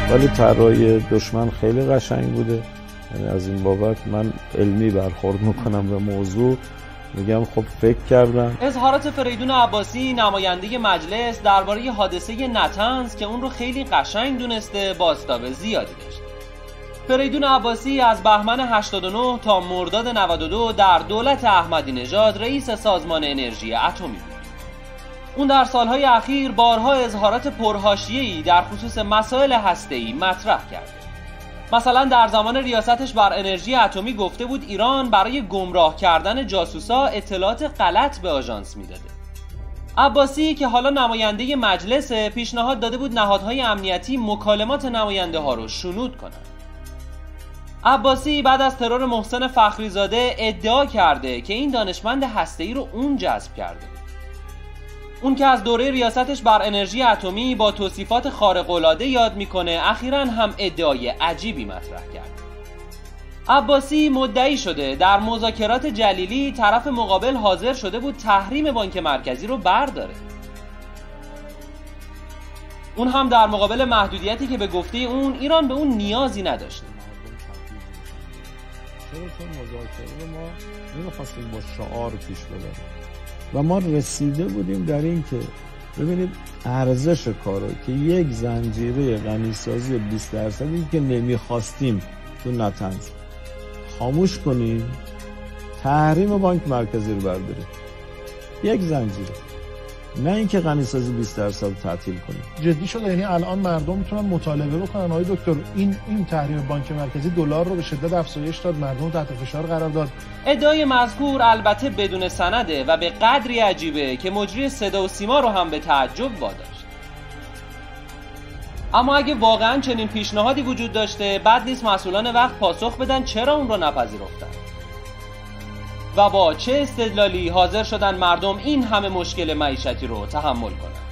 ولی طراحی دشمن خیلی قشنگ بوده. یعنی از این بابت من علمی برخورد میکنم به موضوع، میگم خب فکر کردم. اظهارات فریدون عباسی نماینده مجلس درباره حادثه نطنز که اون رو خیلی قشنگ دونسته بازتاب زیادی داشت. فریدون عباسی از بهمن 89 تا مرداد 92 در دولت احمدی نژاد رئیس سازمان انرژی اتمی بود. اون در سالهای اخیر بارها اظهارات پرحاشیه‌ای در خصوص مسائل هسته‌ای مطرح کرده. مثلا در زمان ریاستش بر انرژی اتمی گفته بود ایران برای گمراه کردن جاسوسا اطلاعات غلط به آژانس میداده. عباسی که حالا نماینده مجلس پیشنهاد داده بود نهادهای امنیتی مکالمات نماینده ها رو شنود کنند. عباسی بعد از ترور محسن فخریزاده ادعا کرده که این دانشمند هسته‌ای رو اون جذب کرده. اون که از دوره ریاستش بر انرژی اتمی با توصیفات خارق‌العاده یاد میکنه، اخیراً هم ادعای عجیبی مطرح کرد. عباسی مدعی شده در مذاکرات جلیلی طرف مقابل حاضر شده بود تحریم بانک مرکزی رو برداره. اون هم در مقابل محدودیتی که به گفته اون ایران به اون نیازی نداشته. چرا؟ چون مذاکره رو ما نمی‌خواستیم با شعار پیش ببریم و ما رسیده بودیم در این که ببینید ارزش کارو که یک زنجیره غنیسازی 20% که نمیخواستیم تو نطنز خاموش کنیم، تحریم بانک مرکزی رو برداریم، یک زنجیره، نه اینکه غنیسازی 20% تعطیل کنیم. جدی شده، یعنی الان مردم میتونن مطالبه بکنن آقای دکتر این تحریم بانک مرکزی دلار رو به شدت افزایش داد، مردم تحت فشار قرار داد. ادعای مذکور البته بدون سنده و به قدری عجیبه که مجری صدا و سیما رو هم به تعجب واداشت. اما اگه واقعا چنین پیشنهادی وجود داشته، بد نیست مسئولان وقت پاسخ بدن چرا اون رو نپذیرفتن و با چه استدلالی حاضر شدن مردم این همه مشکل معیشتی رو تحمل کنن.